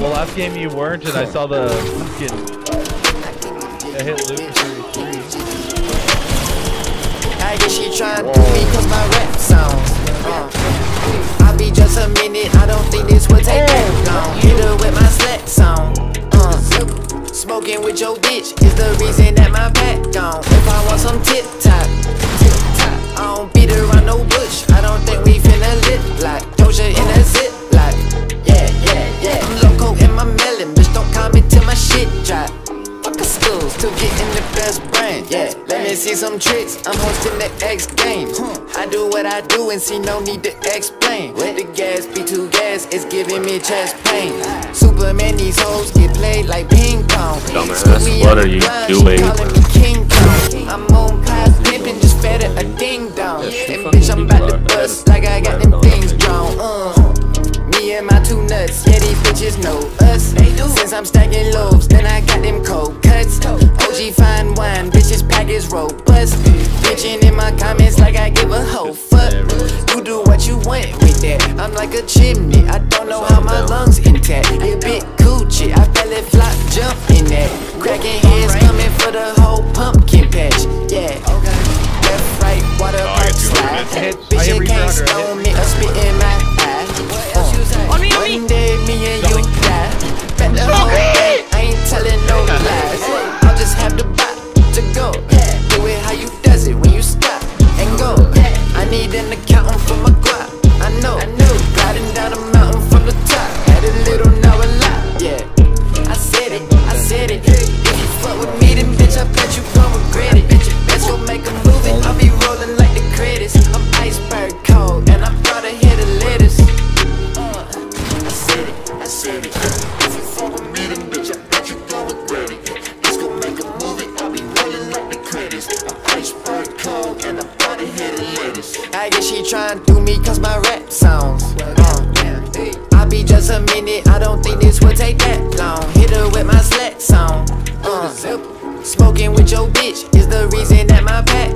Well, last game you weren't, and I saw the fucking. I hit loop for 33. I guess she trying to do me cause my rap sounds. I'll be just a minute, I don't think this would take that long. Hit her with my slack song. Smoking with your bitch is the reason that my back gone. If I want some tip top, I don't beat around no bush. I don't think we finna lip lock. Doja in a zip lock. Yeah. I'm loco in my melon, bitch. Don't call me till my shit drop. Fuck a school, still getting the best brand. Yeah, let me see some tricks. I'm hosting the X Games. I do what I do and see no need to explain. The gas be too gas, it's giving me chest pain. Superman, these hoes get played like ping pong. Dumbass, what are you doing? Calling me King Kong. I'm on pies pimping, just fed her a ding dong. And bitch, I'm about to bust like I got them things drawn. Me and my two nuts, yeah, these bitches know us. Since I'm stacking loaves, then I got them cold cuts. OG fine wine, bitches package robust. Bitchin' in my comments like I give a whole fuck. You do what you want with that. I'm like a chimney, I don't know how my lungs intact. A bit coochie, I belly flop, jump in that. Cracking heads coming for the whole pumpkin patch. Yeah, left, right, water, park, slide. Bitch, you can't stone me or spit in my eye. One day me and you die. Bet the whole thing, I ain't telling no lies. I'll just have the bot to go. Do it how you does it when you stop and go. I need an accountant for my guap. I know, gliding down the mountain from the top. Had a little, now a lot. Yeah, I said it. If you fuck with me, then bitch, I bet you gon' regret it. Let's go make a movie, I'll be rolling like the credits. I'm Iceberg cold, and I'm proud to hear the letters. I said it. If you fuck with me, then bitch, I bet you gon' regret it. Let's go make a movie, I'll be rolling like the credits. I'm Iceberg cold, and I'm proud to hear the letters. I guess she trying to do me cause my rap sounds. I'll be just a minute, I don't think this would take that long. Hit her with my slack song. Smoking with your bitch is the reason that my back